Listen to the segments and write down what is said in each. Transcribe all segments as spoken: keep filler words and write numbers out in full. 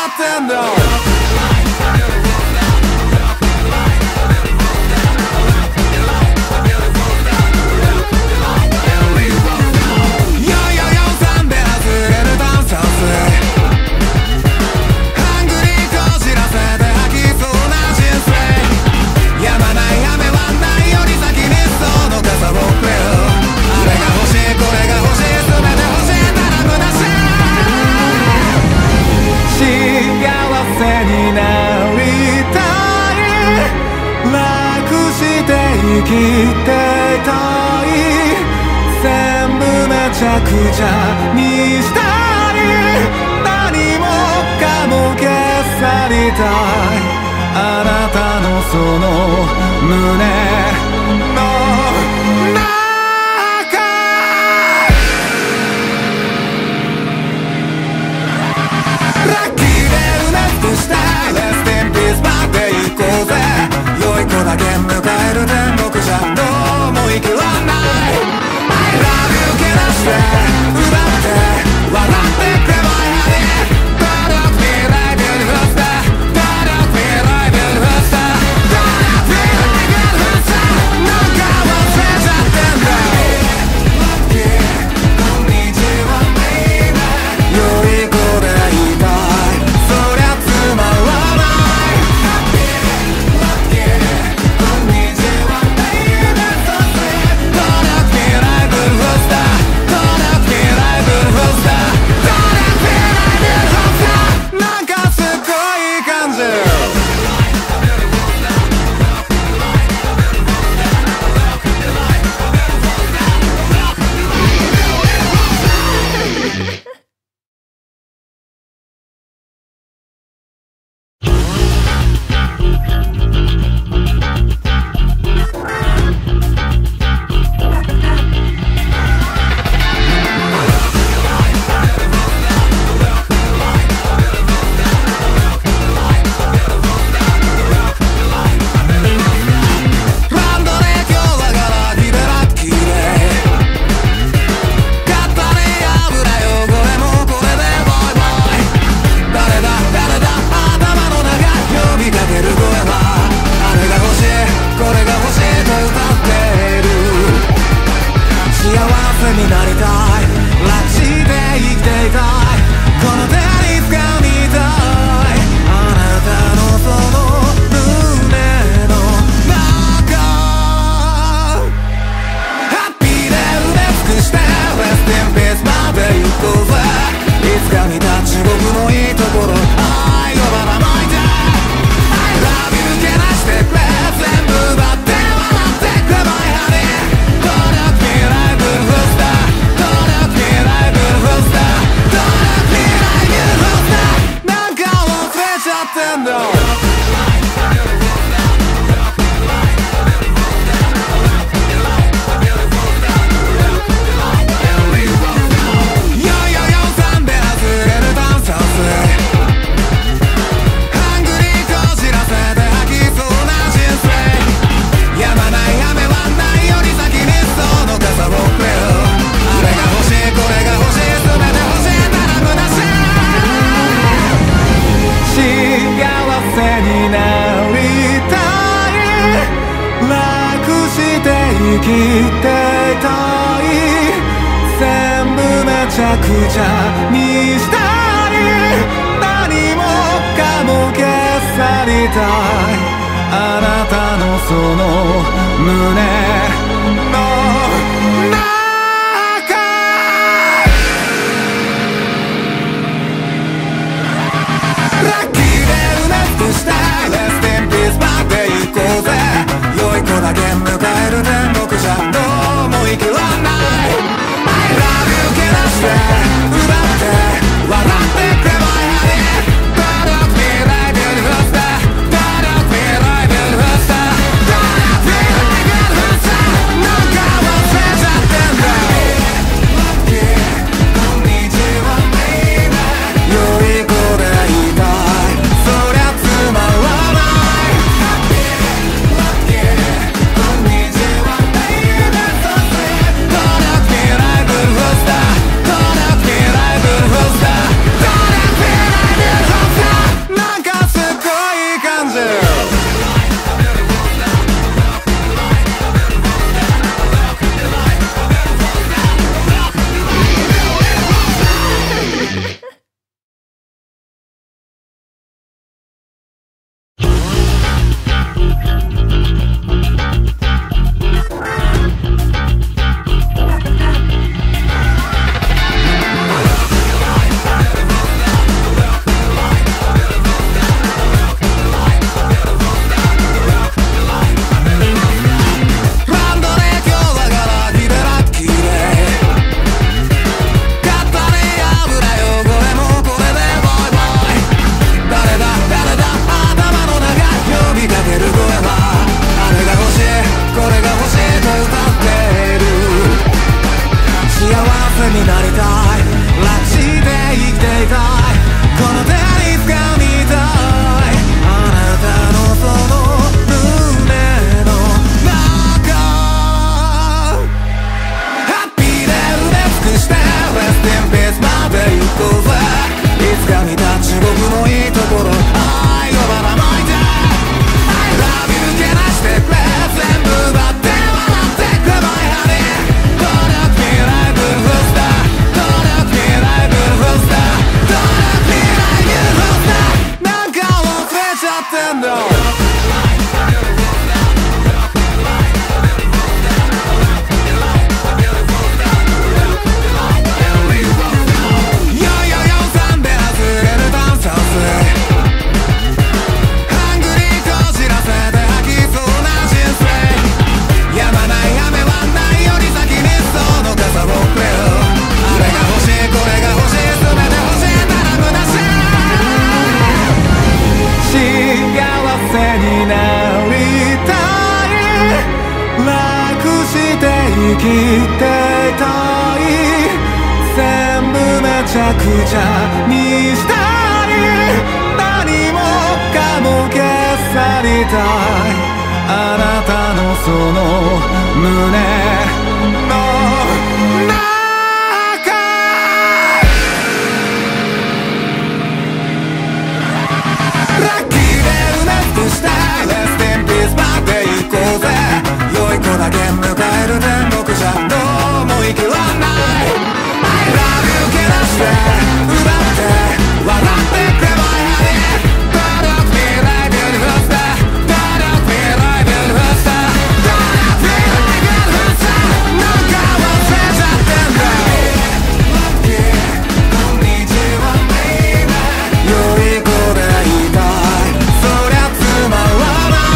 ってんだ。生きていたい全部めちゃくちゃにしたい何もかも消さりたいあなたのその胸の中ラッキーで埋め尽くしたレスティンピースまで行こうぜ良い子だけ迎える天国じゃどうも生きらんない I love you けなして奪って笑ってくれ My honey Don't look me like beautiful star Don't look me like beautiful star Don't look me like beautiful star なんか忘れちゃってんだ Lucky こんにちは baby 良い子でいたいそりゃつまらない生きていたい全部めちゃくちゃにしたい何もかも消さりたいあなたのその胸の中ラッキーで埋め尽くしたレスティンピースまで行こうぜ良い子だけ迎える天国じゃどうも生きらんない I love you けなして奪って笑ってくれ My honey Don't look me like beautiful star Don't look me like beautiful star Don't look me like beautiful star なんか忘れちゃってんだ Lucky こんにちは baby 良い子でいたいそりゃつまらないDon't look me like beautiful star Don't look んだ。生きていたい全部めちゃくちゃにしたい何もかも消さりたいあなたのその胸の中ラッキーで埋め尽くした Rest in peace まで行こうぜ良い子だけ迎える天国じゃどうも生きらんない I love you けなして奪って笑ってくれ My honey Don't look me like beautiful star Don't look me like beautiful star Don't look me like beautiful star なんか忘れちゃってんだ Lucky こんにちは baby 良い子でいたいそりゃつまらない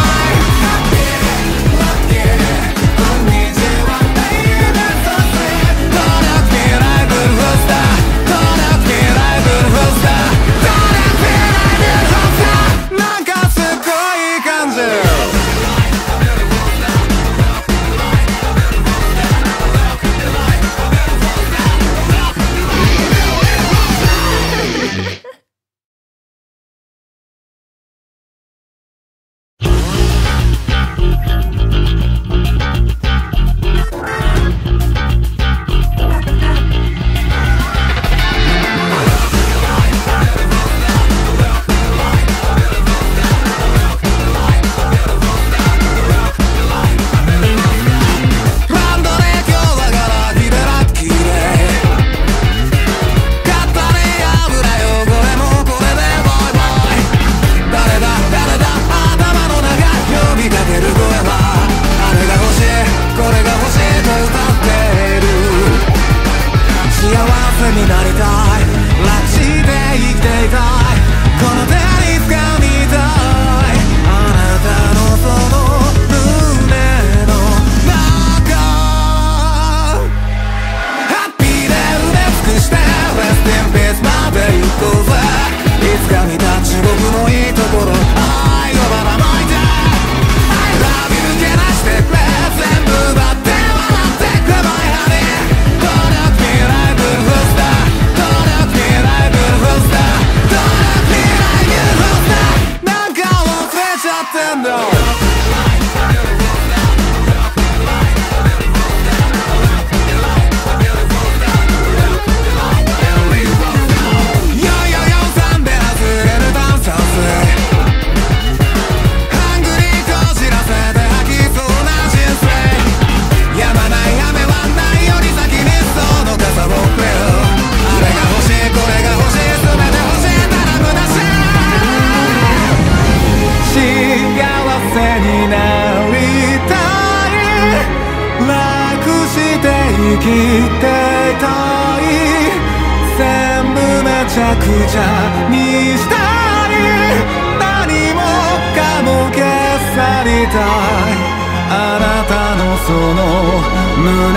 生きていたい全部めちゃくちゃにしたい何もかも消さりたいあなたのその胸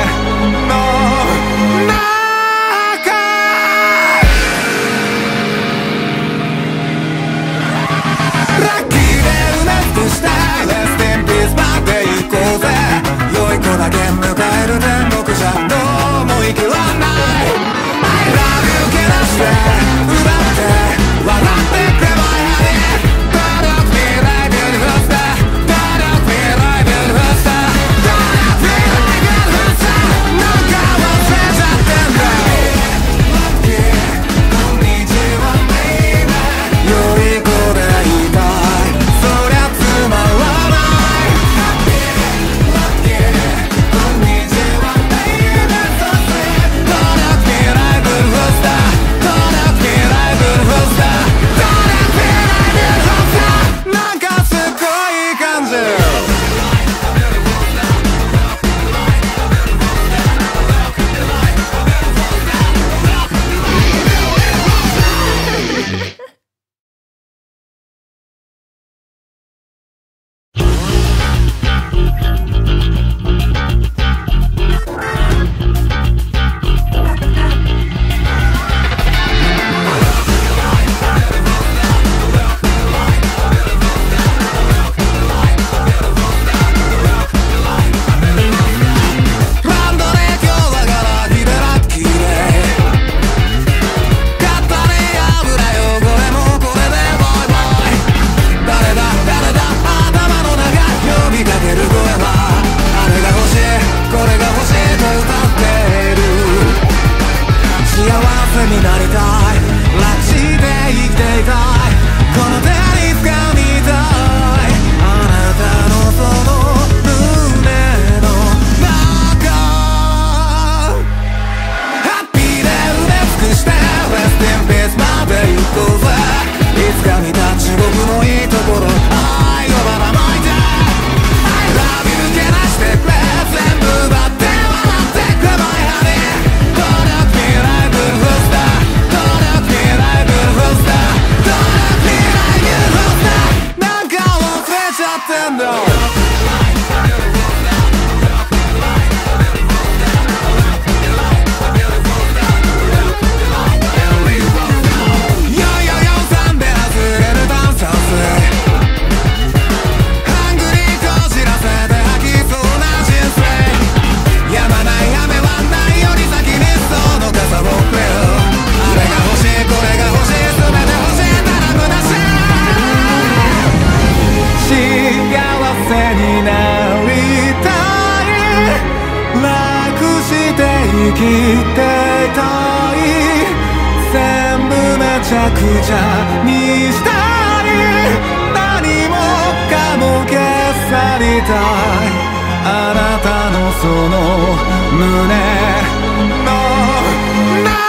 の中ラッキーで埋め尽くした Rest in peace まで行こうぜ良い子だけ迎える天国じゃどうも生きらんない I love you けなして奪って笑ってくれ My honey Don't look me like beautiful star Don't look me like beautiful star Don't look me like beautiful star にしたい何もかも消さりたいあなたのその胸の中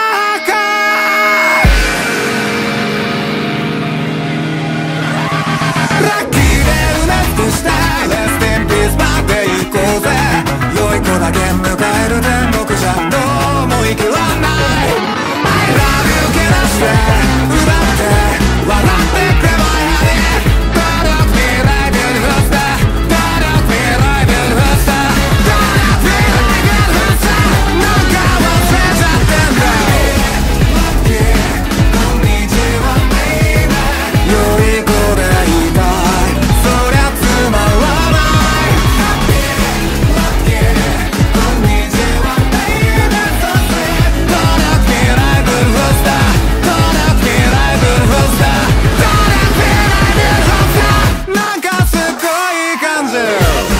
ラッキーで埋め尽くしたレスティンピースまで行こうぜ良い子だけ迎える天国じゃどうも生きらんない I love you けなして奪って笑ってくればいい Don't look me like beautiful star Don't look me like beautiful star Don't look me like beautiful star なんか忘れちゃってんだこんにちは良い子でいたいそりゃつまらないなんかすっごいいい感じ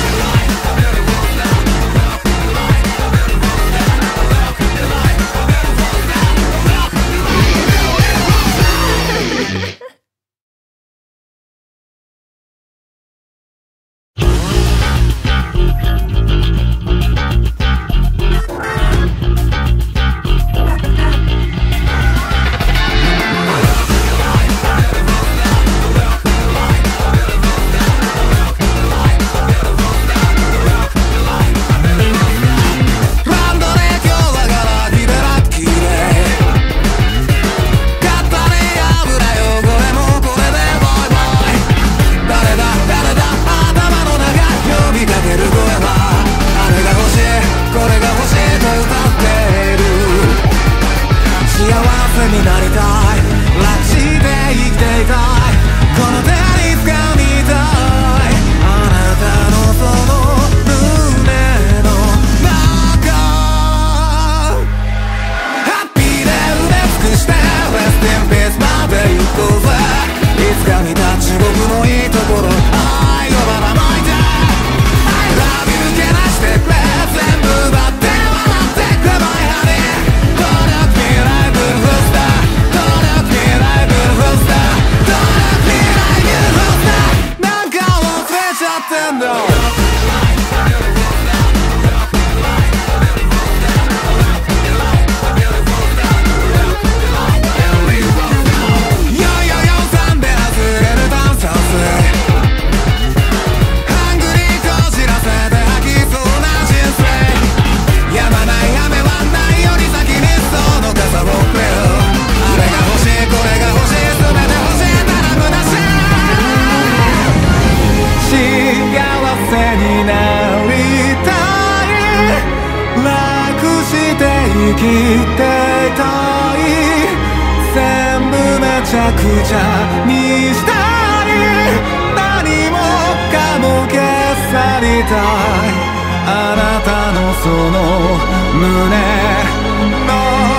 あなたのその胸の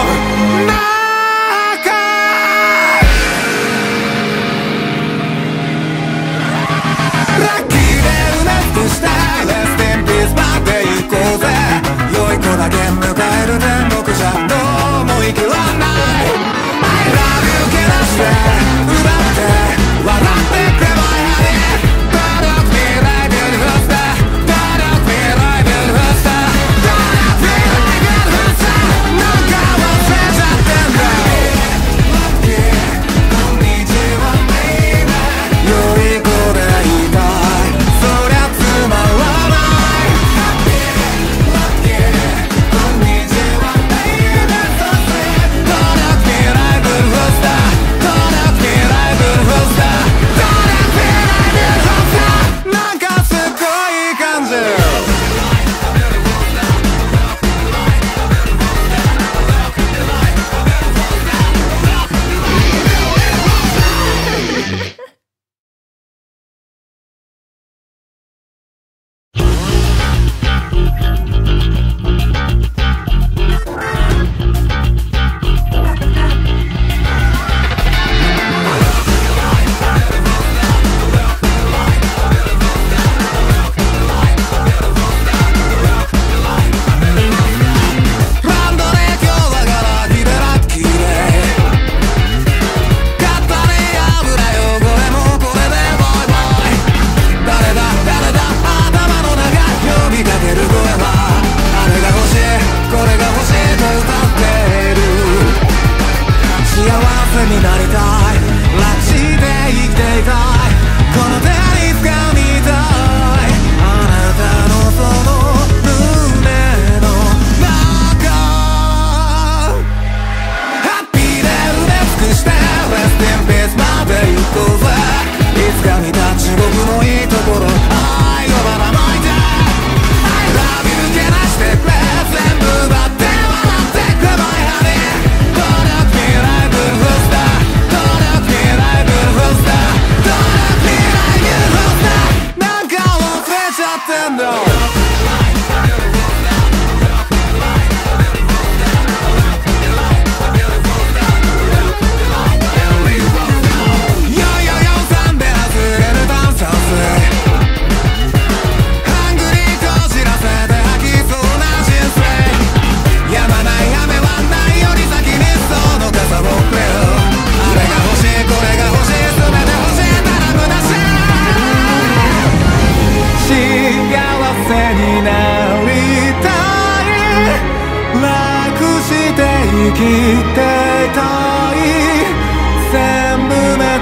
中ラッキーで埋め尽くしたレスティンピースまで行こうぜ良い子だけ迎える天国じゃどうも生きらんない I love you けなして奪って笑ってくればいい Don't look me like beautiful star Don't look me like beautiful star Don't look me like beautiful star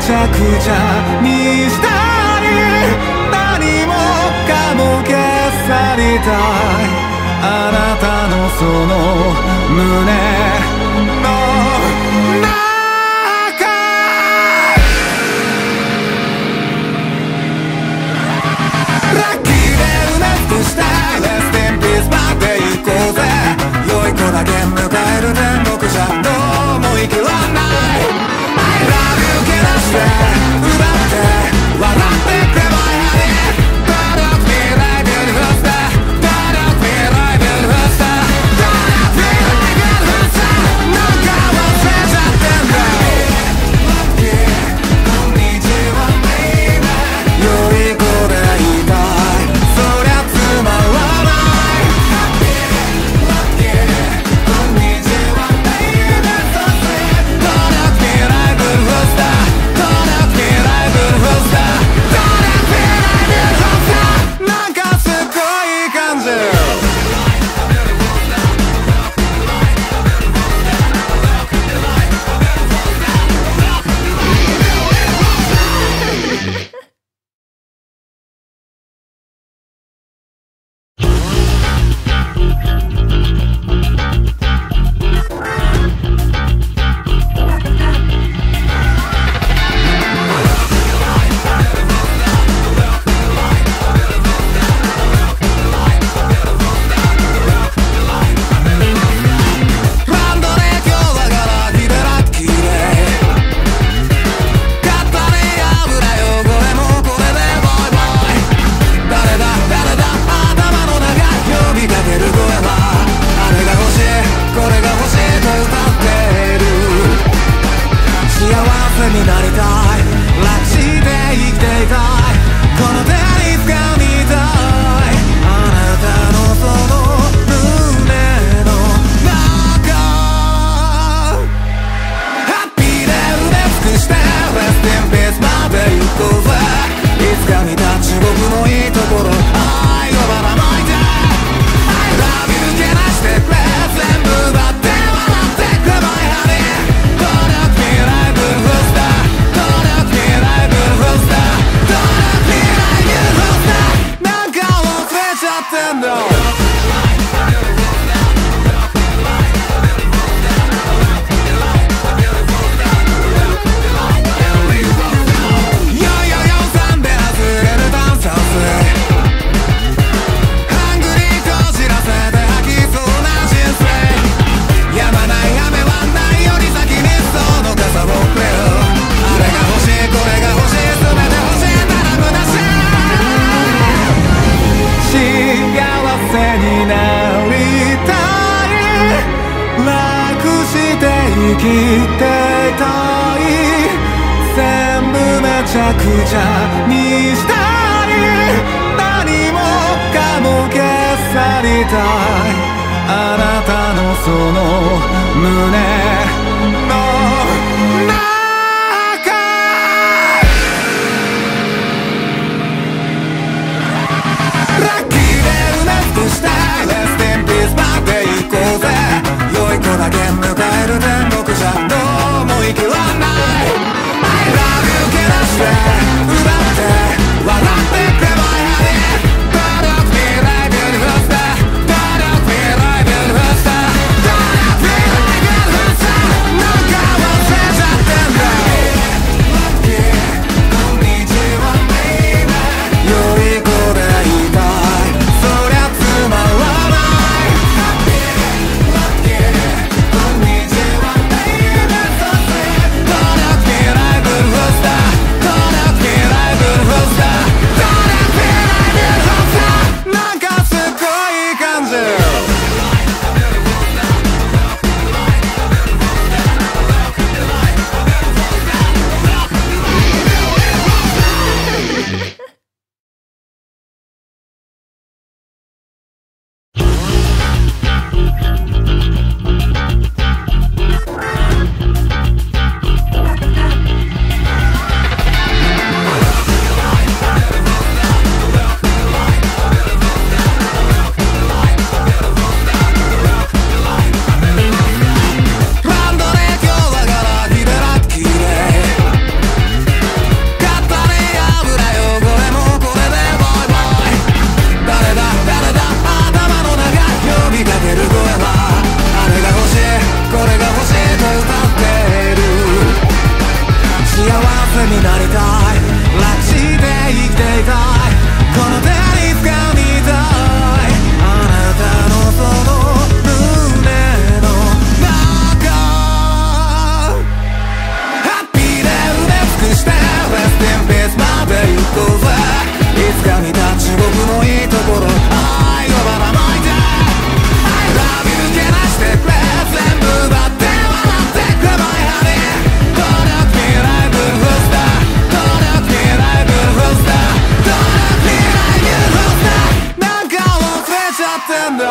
ちゃくちゃにしたい、何もかも消さりたい、あなたのその胸の中。ラッキーで埋め尽くした Rest in peace まで行こうぜ、良い子だけ迎える天国じゃどうも生きらんない。 I love you けなして奪って笑ってくればいい。 Don't look me like beautiful star, Don't look me like beautiful star, Don't look me like beautiful star、 なんか忘れちゃってんだ。こんにちはベイベー、良い子でいたい、そりゃつまらない。こんにちはベイベー、そして Don't look me like beautiful star, Don't look me like beautiful star, Don't look me like beautiful star、 なんかすっごいいい感じ。ランドで今日はガラキでラッキーで、買ったね油汚れもこれでボイボイ。誰だ誰だ頭の中呼びかける声は、あれが欲しいこれが欲しいと歌っている。幸せになりたい、楽して生きていたい、この手に掴みたい、あなたのその胸の中。ハッピーで埋め尽くして Rest in peace まで行こうぜ、いつか見た地獄のいいところ愛をばらまいて I love you けなしてくれ、全部奪って笑ってくればいい。 Don't look me like beautiful star, Don't look me like beautiful star, Don't look me like beautiful star、 なんか忘れちゃってんだ。よいよよさんで外れる炭酸水、ハングリーこじらせて吐きそうな人生、やまない雨はないより先にその傘をくれよ。あれが欲しいこれが欲しい全て欲しいなら無駄し、幸せになりたい、楽して生きていたい、全部めちゃくちゃにしたい、何もかも消さりたい、あなたのその胸の中。ラッキーで埋め尽くした Rest in peace まで行こうぜ、良い子だけ迎える天国じゃどうも生きらんない。 I love you けなして奪って笑ってくればいい。 Don't look me like beautiful star, Don't look me like beautiful star, Don't look me like beautiful star、 ていたいこの手に掴みたいあなたのその胸の中ハッピーで埋め尽くして Rest in peace まで行こうぜいつか見た地獄のいいところ愛をばらまいて I love you けなしてくれ全部奪って笑ってくれ My honey 努力未来ブルースター努力未来ブルースター努力未来ブルースターなんか忘れちゃってんだ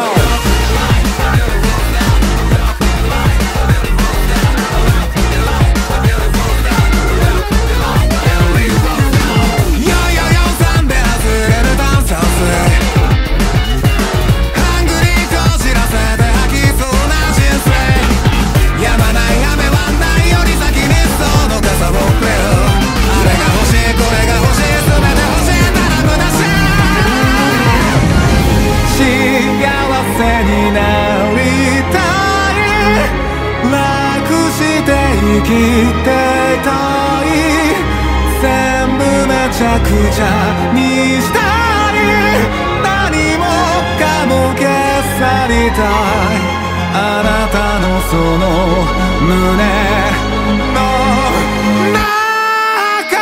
生きていたい全部めちゃくちゃにしたい何もかも消さりたいあなたのその胸の中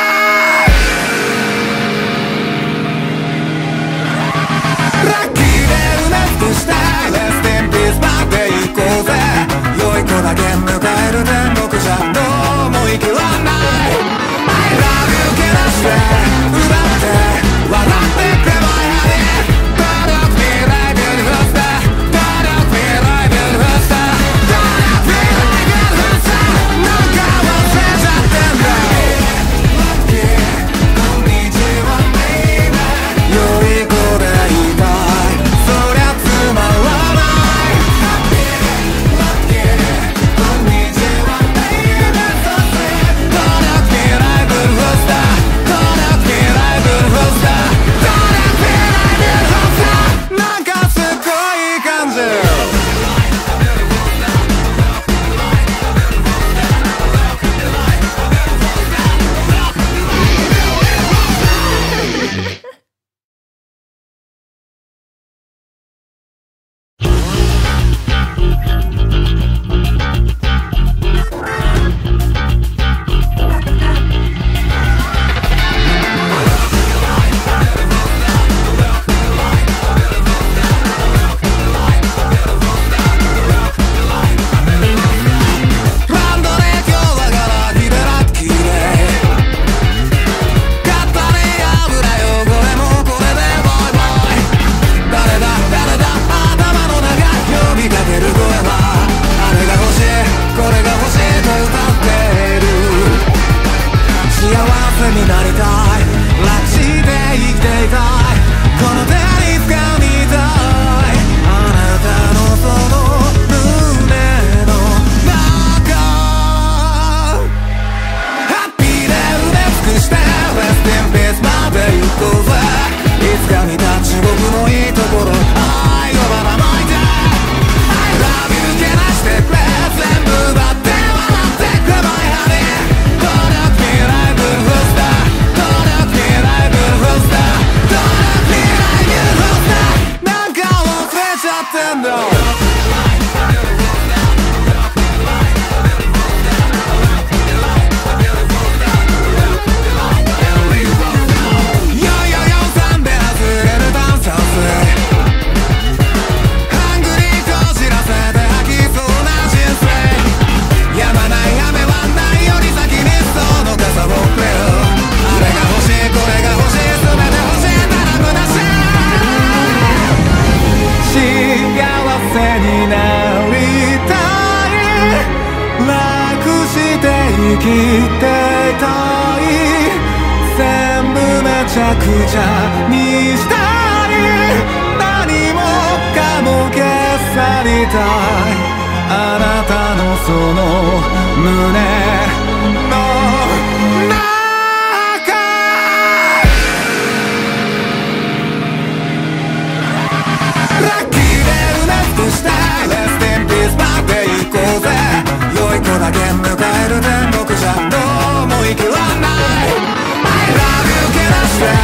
ラッキーで埋め尽くした Rest in peace まで行こうぜ良い子だけ迎える天国じゃどうも生きらんない I love you けなして奪って笑ってくれ My honey 努力未来ビューティフルスター努力未来ビューティフルスター努力未来ビューティフルスターなんか忘れちゃってんだ Lucky こんにちは baby 良い子でいたいそりゃつまらない生きていたい全部めちゃくちゃにしたい何もかも消さりたいあなたのその胸の中ラッキーで埋め尽くした Rest in peace まで行こうぜ良い子だけ迎える天国じゃどうも生きらんない I love you けなして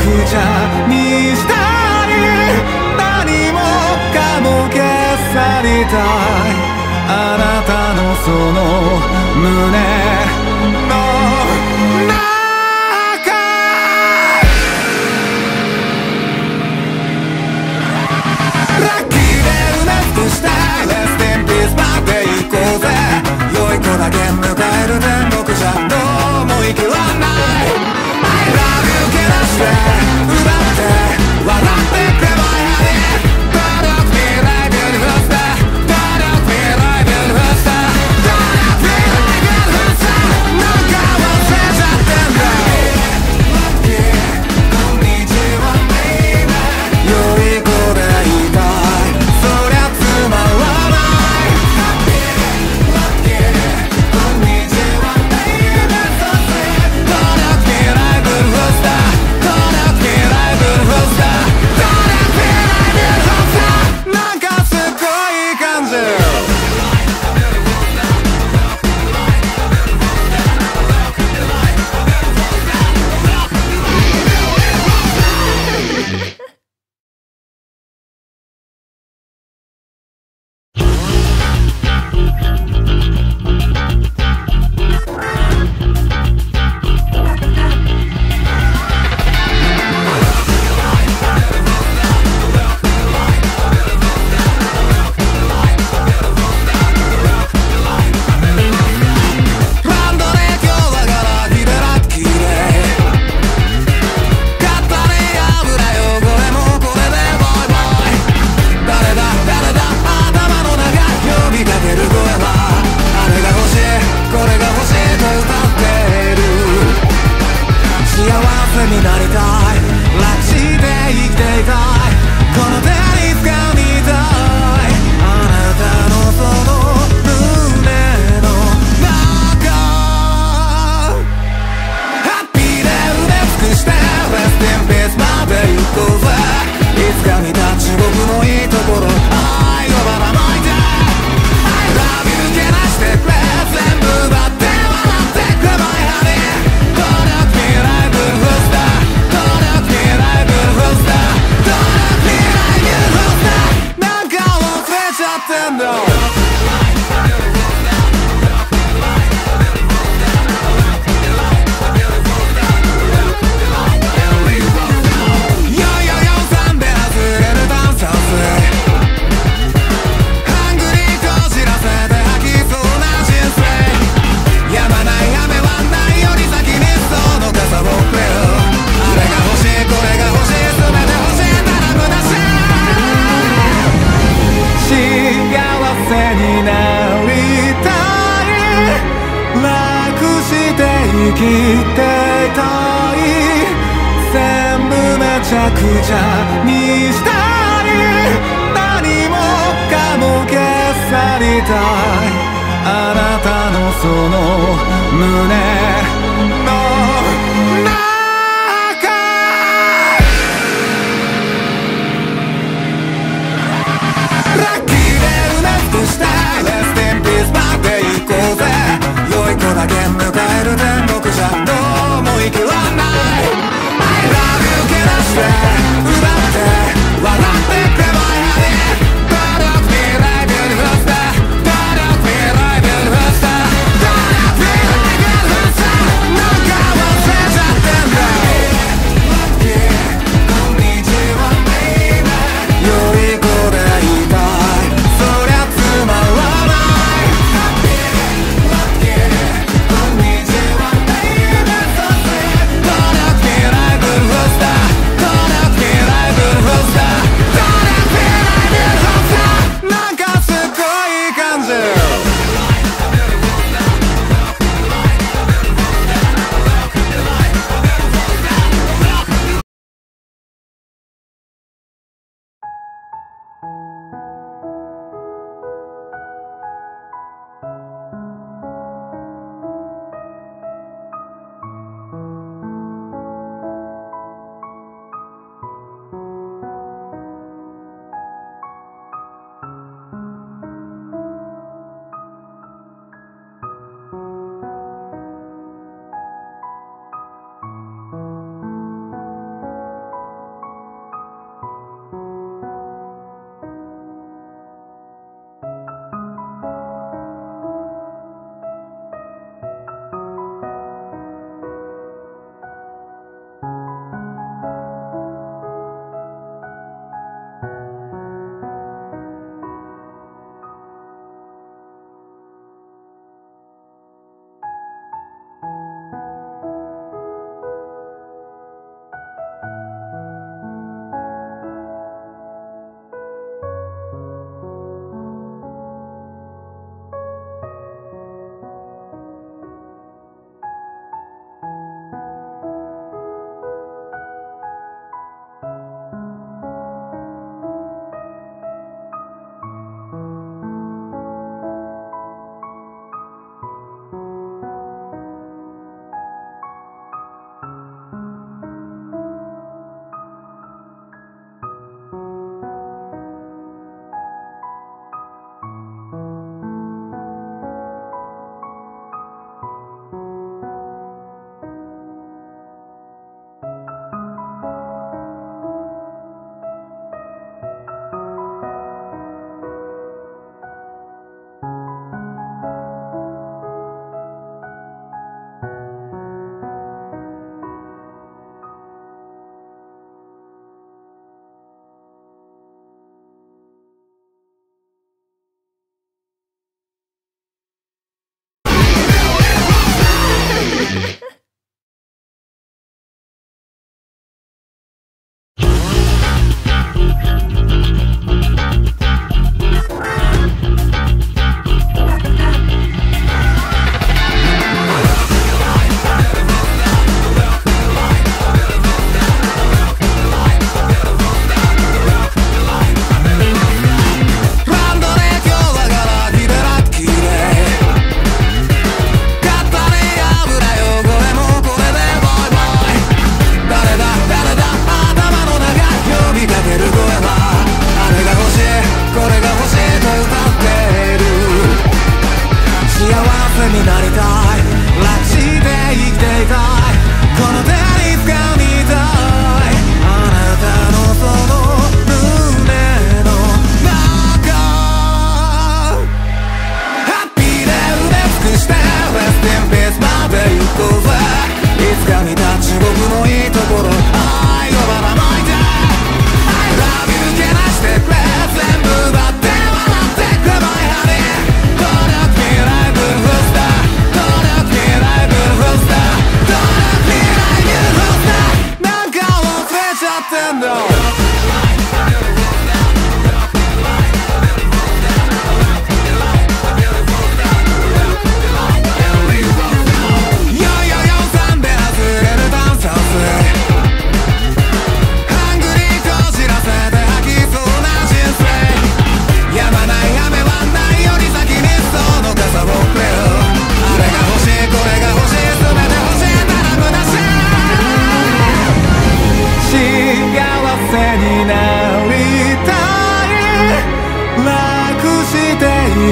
ちゃにしたい何もかも消さりたいあなたのその胸の中ラッキーで埋め尽くしたレステンピースまで行こうぜ良い子だけ迎える天国じゃどうも生きらんない I love you けなして奪って笑ってくればいい Don't look me like beautiful star Don't look me like beautiful star Don't look me like beautiful star なんか忘れちゃってんだこんにちは baby 良い子でいたいそりゃつまらないこんにちは baby Don't look me like beautiful star Don't look me like beautiful star Don't look me like beautiful star なんかすっごいいい感じ生きていたい全部めちゃくちゃにしたい何もかも消さりたいあなたのその胸の中ラッキーで埋め尽くしたレステンピースまで行こうぜ良い子だけ迎える天国じゃどうも生きらんない I love you けなして奪って笑ってくればいい Don't look me like beautiful star Don't look me like beautiful star Don't look me like beautiful star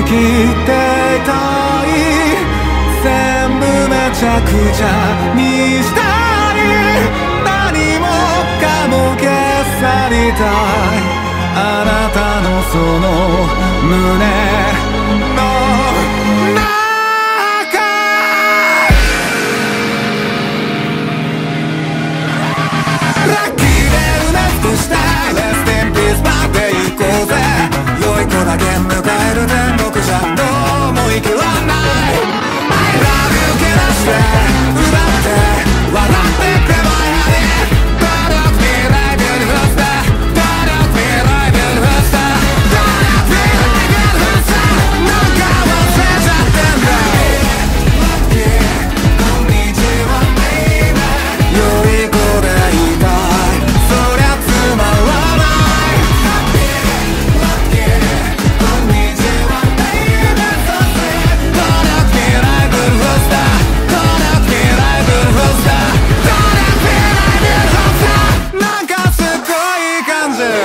きていたい全部めちゃくちゃにしたい何もかも消さりたいあなたのその胸の中ラッキーで埋め尽くしたレスティンピースまで行こうぜ良い子だけ迎える天国じゃどうも生きらんない I love you けなして奪って笑ってくればいい Don't look me like beautiful star Don't look me like beautiful star Don't look me like beautiful star なんか忘れちゃってんだ Lucky こんにちは baby 良い子でいたいそりゃつまらない Lucky こんにちは baby Don't look me like beautiful star Don't look me like beautiful star Don't look me like beautiful star なんかすっごいいい感じ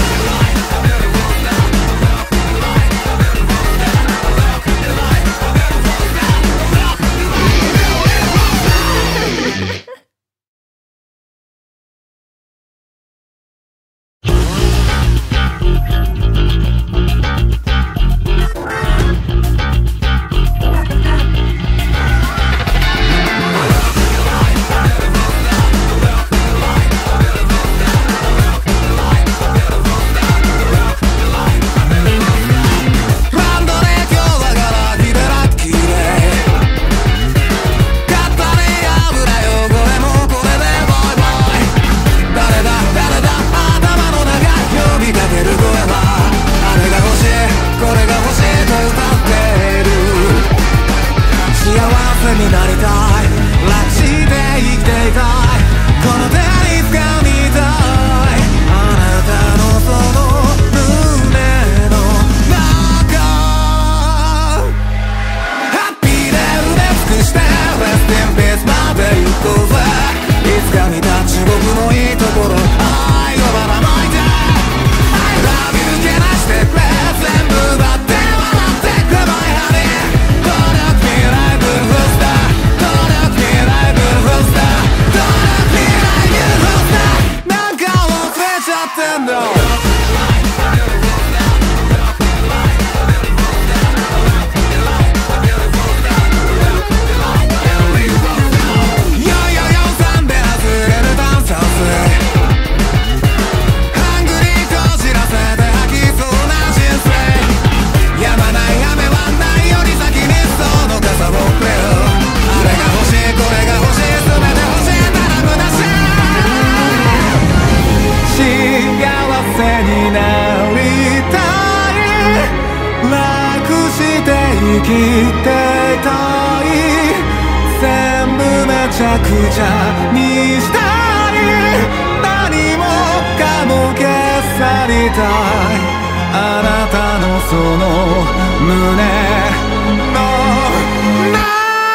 生きていたい全部めちゃくちゃにしたい何もかも消さりたいあなたのその胸の中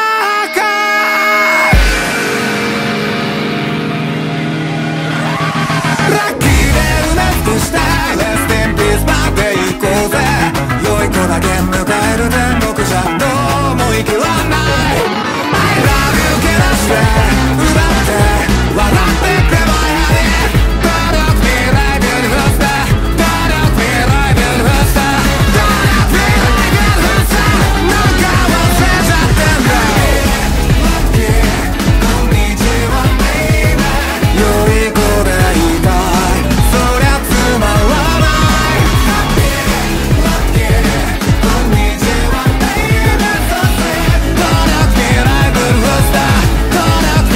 ラッキーで埋め尽くしたレスティンピースまで行こうぜ良い子だけ迎える天国じゃどうも生きらんない I love you けなして奪って笑ってくればいい Don't look me like beautiful star Don't look me like beautiful star Don't look me like beautiful star なんか忘れちゃってんだ Lucky こんにちは baby 良い子でいたいそりゃつまらない Lucky こんにちは baby Don't look me like beautiful star Don't look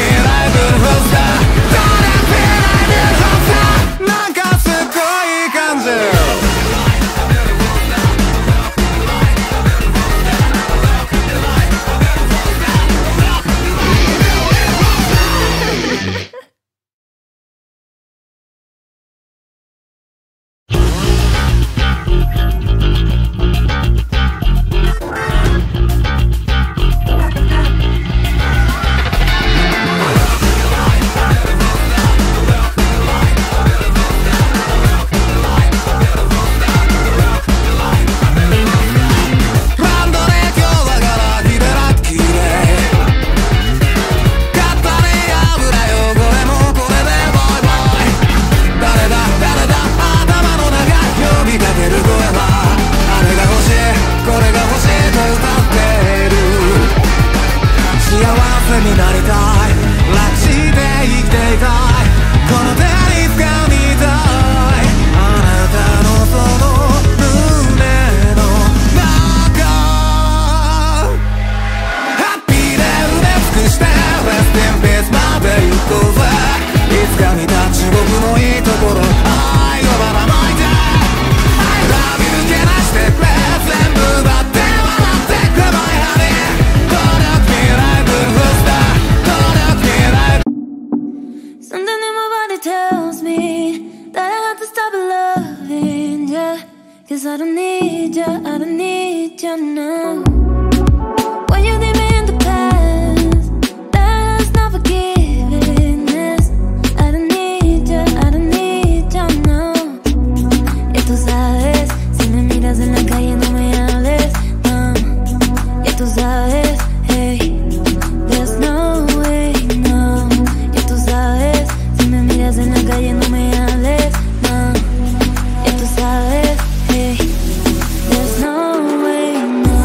こうぜ。いつか見た地獄のいいところ愛をばらまいて I love you けなしてくれ全部奪って笑ってくれ My honey 努力未来分不スター努力未来 Something in my body tells me that I have to stop loving ya, cause I don't need ya, I don't need ya now. When you leave me in the past, that's not forgiveness. I don't need ya, I don't need ya now. Ya tú sabes, si me miras en la calle no me hables, no. Ya tú sabes, hey, there's no way, no. Ya tú sabes, si me miras en la calle no me hables, no. Ya tú sabes, hey, there's no way, no.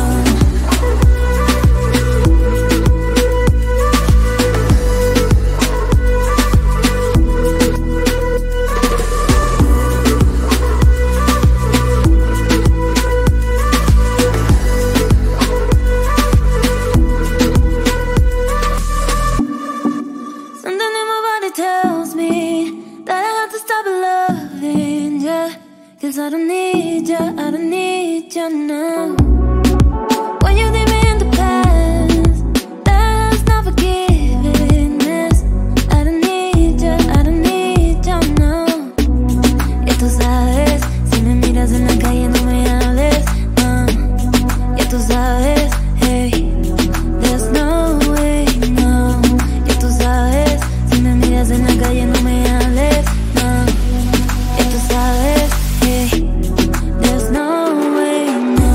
Something in my body tells me that I have to stop loving ya, cause I don't need ya, I don't need ya now. When you leave me in the past, that's not forgiveness. I don't need ya, I don't need ya now. Ya tú sabes, si me miras en la calle no me hables, no. Ya tú sabes, hey, there's no way, no. Ya tú sabes, si me miras en la calle no me hables, no. Ya tú sabes, hey, there's no way, no.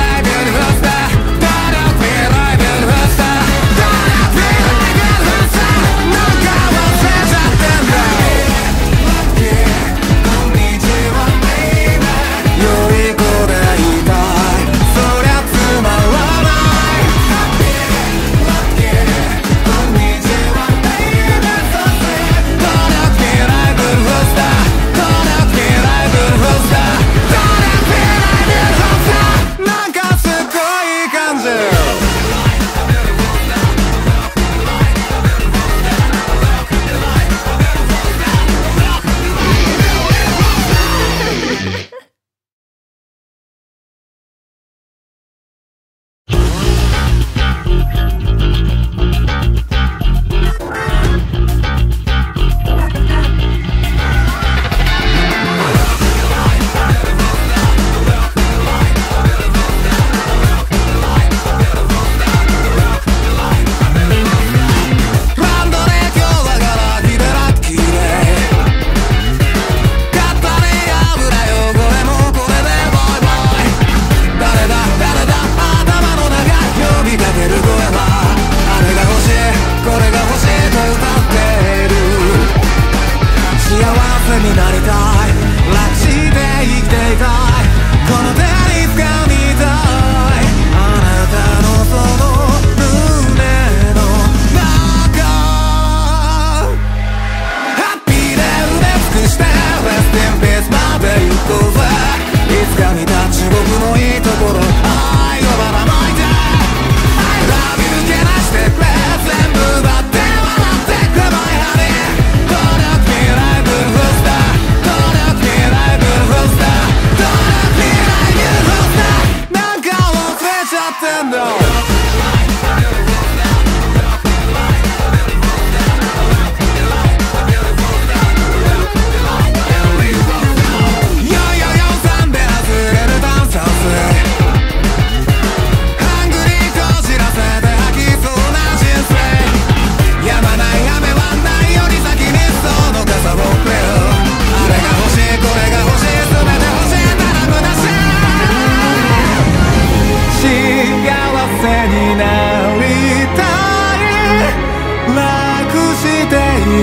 Don't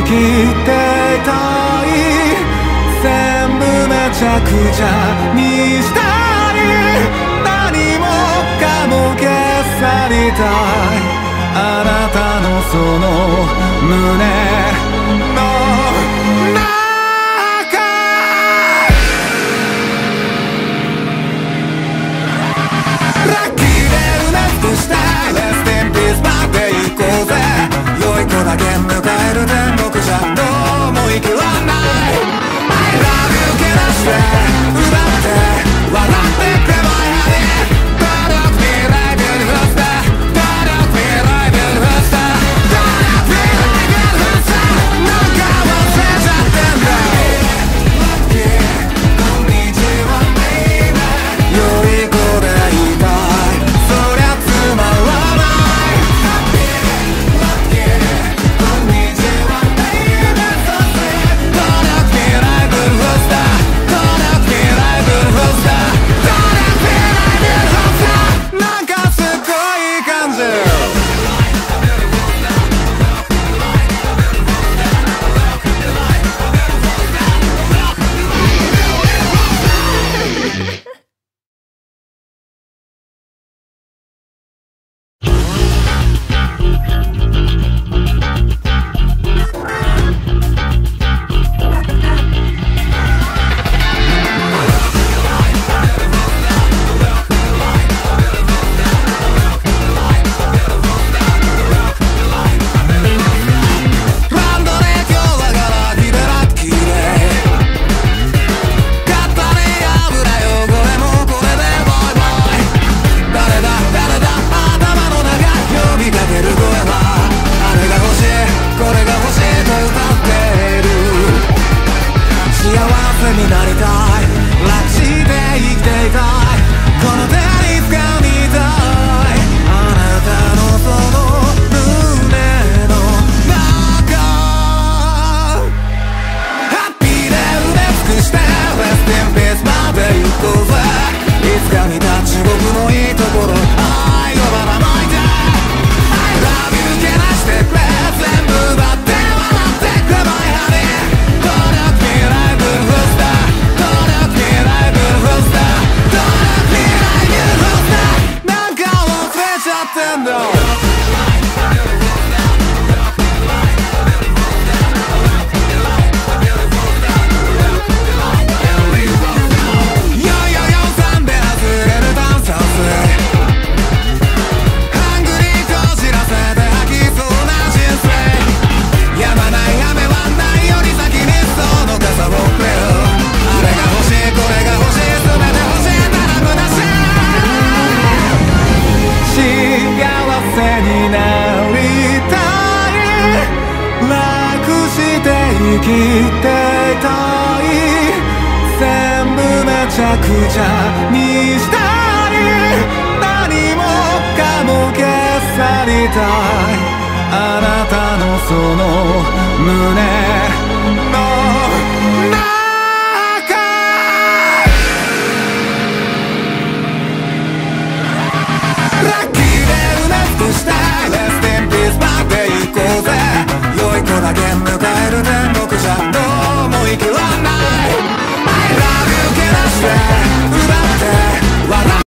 きていたい全部めちゃくちゃにしたい何もかも消さりたいあなたのその胸の中ラッキーで埋め尽くしたレスティンピースまで行こうぜ良い子だけ迎える天国じゃどうも生きらんない I love you けなして奪って笑ってくれ My honey Don't look me like beautiful star Don't look me like beautiful star Don't look me like beautiful star なんか忘れちゃってんだ Lucky こんにちは baby 良い子でいたいそりゃつまらない Lucky こんにちは baby So sweet Don't look me like beautiful star Don't look me like beautiful star Don't look me like beautiful star なんかすっごいいい感じランドで今日はガラキでラッキーで買ったね油汚れもこれでバイバイ誰だ誰だ頭の中呼びかける声はあれが欲しいこれが欲しいと歌っている幸せになりたい楽して生きていたいこの手に掴みたいあなたのその胸の中ハッピーで埋め尽くして Rest in peace まで行こうぜいつか見た地獄のいいところ愛をばらまいて I love you けなしてくれ全部奪って笑ってくれ My honey Don't look me like beautiful star Don't look me like beautiful star Don't look me like beautiful star なんか忘れちゃってんだよよよさんで外れる炭酸水ハングリーこじらせて吐きそうな人生やまない雨はないより先にその傘をくれよあれが欲しいこれが欲しい全て欲しいなら虚しい幸せになりたい楽して生きていたい全部めちゃくちゃにしたい何もかも消さりたいあなたのその胸の中ラッキーで埋め尽くした Rest in peace まで行こうぜ良い子だけ迎える天国じゃどうも生きらんない I love you けなして奪って笑って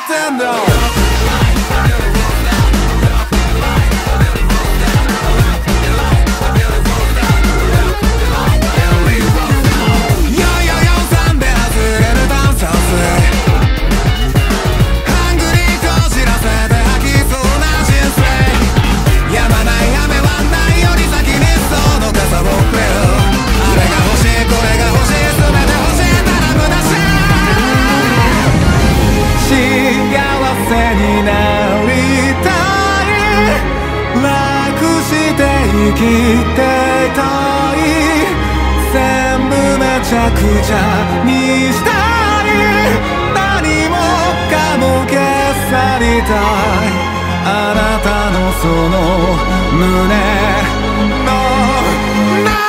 ってんだよ。生きていたい全部めちゃくちゃにしたい何もかも消さりたいあなたのその胸の中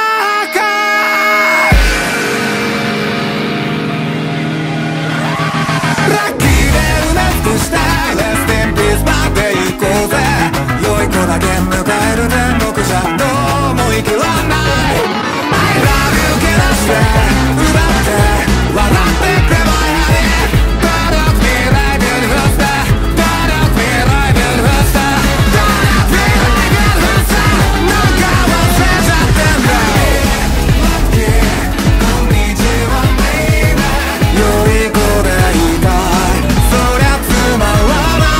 ラッキーで埋め尽くした Rest in peace まで行こうぜ良い子だけ迎える天国じゃどうも生きらんない I love you けなして奪って笑ってくればいい Don't look me like beautiful star Don't look me like beautiful star Don't look me like beautiful star なんか忘れちゃってんだ Lucky こんにちは baby 良い子でいたいそりゃつまらない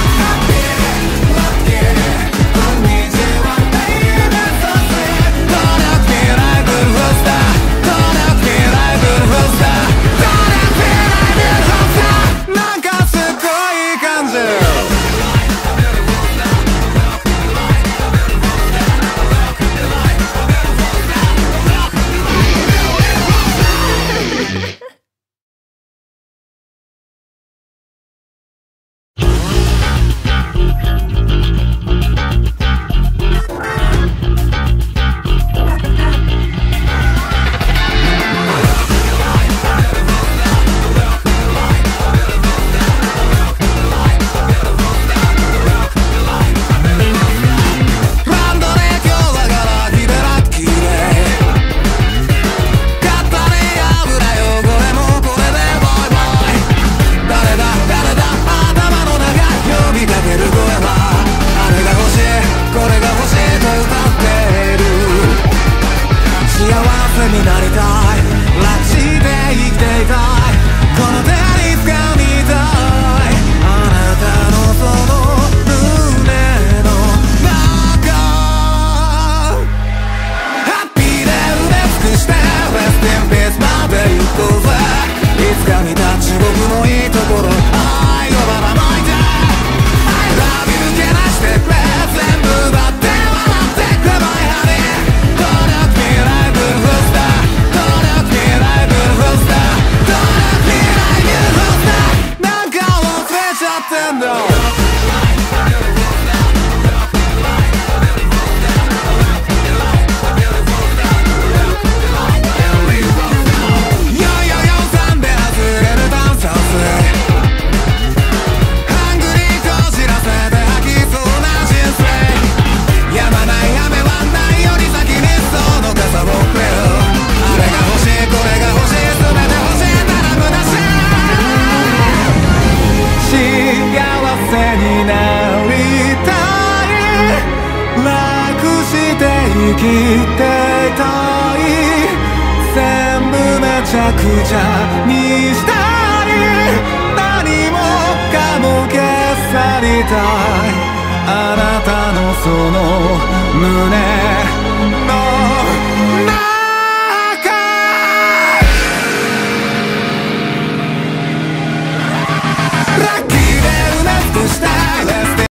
生きていたい全部めちゃくちゃにしたい何もかも消さりたいあなたのその胸